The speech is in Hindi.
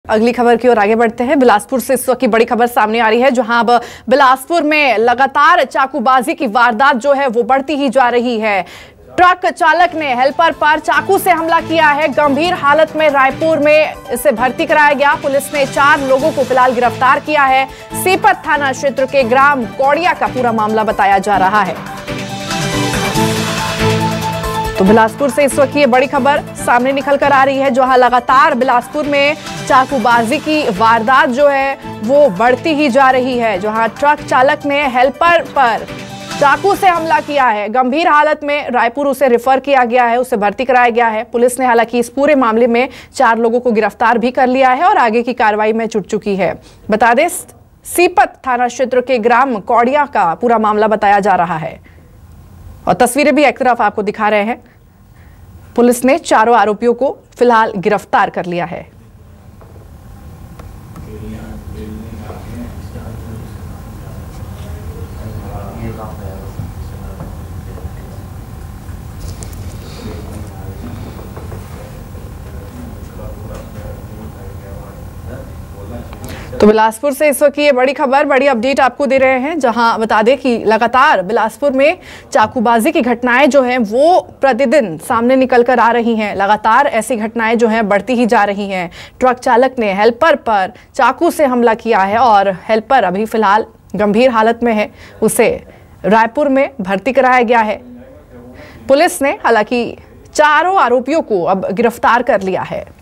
अगली खबर की ओर आगे बढ़ते हैं। बिलासपुर से इस वक्त की बड़ी खबर सामने आ रही है, जहां अब बिलासपुर में लगातार चाकूबाजी की वारदात जो है वो बढ़ती ही जा रही है। ट्रक चालक ने हेल्पर पर चाकू से हमला किया है। गंभीर हालत में रायपुर में इसे भर्ती कराया गया। पुलिस ने 4 लोगों को फिलहाल गिरफ्तार किया है। सीपत थाना क्षेत्र के ग्राम कौड़िया का पूरा मामला बताया जा रहा है। तो बिलासपुर से इस वक्त ये बड़ी खबर सामने निकल कर आ रही है, जहां लगातार बिलासपुर में चाकूबाजी की वारदात जो है वो बढ़ती ही जा रही है। जहां ट्रक चालक ने हेल्पर पर चाकू से हमला किया है। गंभीर हालत में रायपुर उसे रेफर किया गया है, उसे भर्ती कराया गया है। पुलिस ने हालांकि इस पूरे मामले में 4 लोगों को गिरफ्तार भी कर लिया है और आगे की कार्रवाई में जुट चुकी है। बता दें, सीपत थाना क्षेत्र के ग्राम कौड़िया का पूरा मामला बताया जा रहा है और तस्वीरें भी एक तरफ आपको दिखा रहे हैं। पुलिस ने 4 आरोपियों को फिलहाल गिरफ्तार कर लिया है। तो बिलासपुर से इस वक्त ये बड़ी खबर, बड़ी अपडेट आपको दे रहे हैं, जहां बता दें कि लगातार बिलासपुर में चाकूबाजी की घटनाएं जो हैं वो प्रतिदिन सामने निकल कर आ रही हैं। लगातार ऐसी घटनाएं जो हैं बढ़ती ही जा रही हैं। ट्रक चालक ने हेल्पर पर चाकू से हमला किया है और हेल्पर अभी फिलहाल गंभीर हालत में है, उसे रायपुर में भर्ती कराया गया है। पुलिस ने हालांकि 4 आरोपियों को अब गिरफ्तार कर लिया है।